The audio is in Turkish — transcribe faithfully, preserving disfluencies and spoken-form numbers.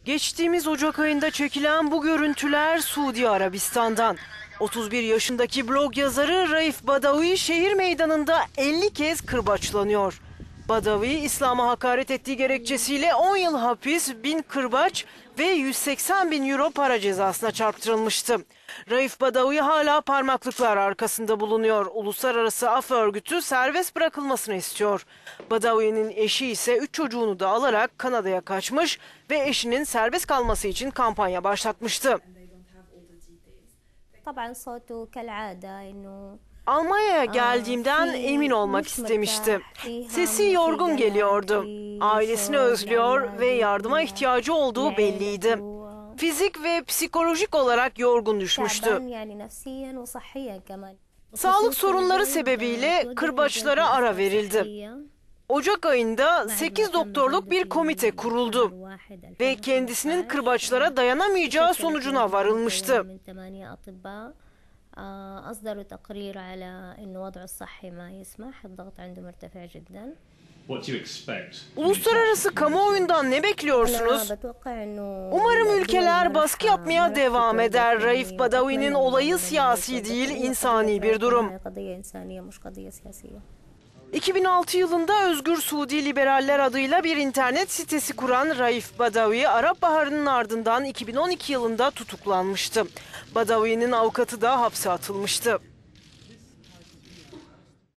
Geçtiğimiz Ocak ayında çekilen bu görüntüler Suudi Arabistan'dan. otuz bir yaşındaki blog yazarı Raif Badawi şehir meydanında elli kez kırbaçlanıyor. Badawi, İslam'a hakaret ettiği gerekçesiyle on yıl hapis, bin kırbaç ve yüz seksen bin euro para cezasına çarptırılmıştı. Raif Badawi hala parmaklıklar arkasında bulunuyor. Uluslararası Af Örgütü serbest bırakılmasını istiyor. Badawi'nin eşi ise üç çocuğunu da alarak Kanada'ya kaçmış ve eşinin serbest kalması için kampanya başlatmıştı. Almanya'ya geldiğimden emin olmak istemişti. Sesi yorgun geliyordu. Ailesini özlüyor ve yardıma ihtiyacı olduğu belliydi. Fizik ve psikolojik olarak yorgun düşmüştü. Sağlık sorunları sebebiyle kırbaçlara ara verildi. Ocak ayında sekiz doktorluk bir komite kuruldu ve kendisinin kırbaçlara dayanamayacağı sonucuna varılmıştı. أصدروا تقرير على إنه وضعه الصحي ما يسمح الضغط عنده مرتفع جدا. Uluslararası kamuoyundan ne bekliyorsunuz? Umarım ülkeler baskı yapmaya devam eder. Raif Badawi'nin olayı siyasi değil, insani bir durum. iki bin altı yılında Özgür Suudi Liberaller adıyla bir internet sitesi kuran Raif Badawi, Arap Baharı'nın ardından iki bin on iki yılında tutuklanmıştı. Badawi'nin avukatı da hapse atılmıştı.